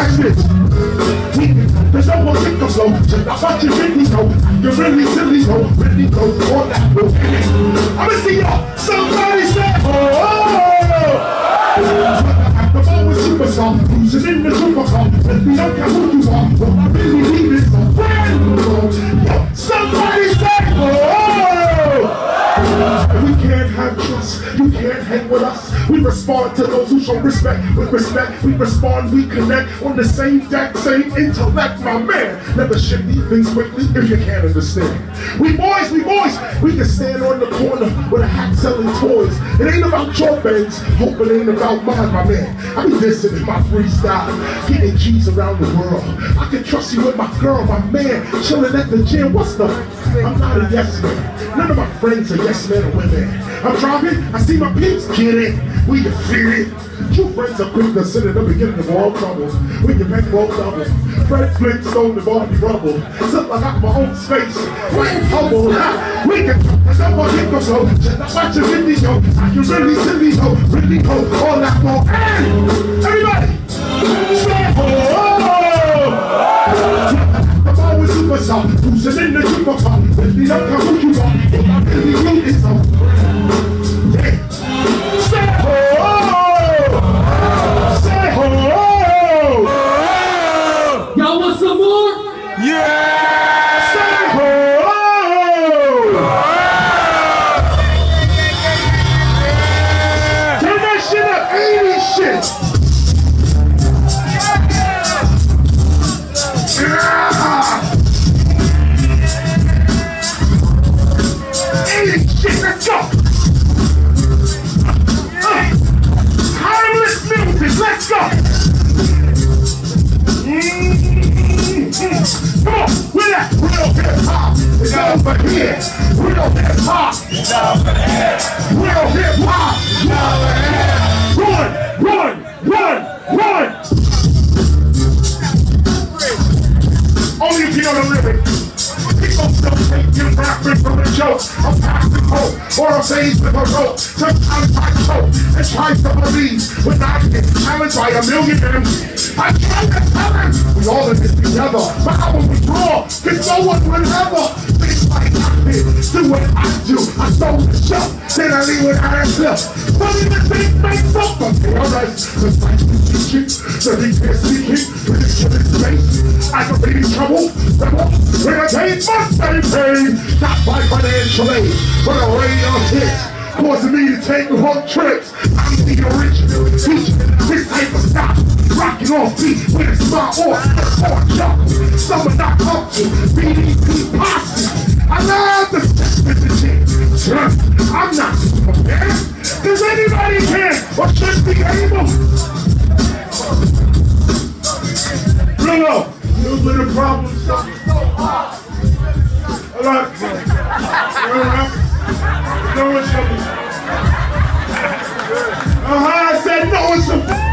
watch this. There's no one take the flow. Check out what you really know. You're really silly, no. Really go on that road. I'ma see y'all. Somebody say, oh. The moment superstar, cruising in the supercar. Let me know who you are. What I really need is a friend. Somebody say, oh. We can't have trust, you can't hang with us. We respond to those who show respect. With respect, we respond, we connect on the same deck, same intellect, my man. Never shift these things quickly if you can't understand. We boys, we can stand on the corner with a hat selling toys. It ain't about your bangs, hope it ain't about mine, my man. I be dissing in my freestyle, getting G's around the world. I can trust you with my girl, my man, chilling at the gym. What's the? I'm not a yes man. None of my friends are yes men or women. I'm driving, I see my peeps get it. We defeat it. True friends are quick to sit at the beginning of all trouble. When you make roll double. Fred Flintstone, the Barbie rubble. Something I got my own space. Playing humble. We can someone hit the flow. Check out what you really know. I can really silly know. Really know all that more. And everybody, say oh. I'm always superstar. Who's in the supercar? Really don't care who you are. What I really need is a say ho! Say ho! Y'all want some more? Yeah! Say ho! Turn that shit up, 80s shit! Yeah! 80s shit, let's go! Let's go! Come on, with that real hip-hop is over here. Real hip-hop is over here. Real hip-hop is over here. Run, run, run, run! Only if you know the lyrics. People still take you rapping from the joke. I'm passing hope, or I'm saved with a rope. Sometimes I choke and try to believe when I get challenged by a million enemies. I try to tell them we all in this together. But I will withdraw, cause no one will ever think like I did. Do what I do, I stole the show, then I leave without a slip. But in the thing makes up, okay, alright. Cause I can teach it, so they can't speak it, with this killing space. I can be in trouble, rebel, when I take my same pain. Not by financial aid, but a radio hit. Causing me to take long trips. I'm the original teacher. This type of style, rocking on beat when it's my or chuckle. Someone not comfortable, BDP posse. I love the step with the chick. I'm not Superman. Does anybody care or should be able? Bruno, you with a problem, son. Alright. No, it's I said no, it's a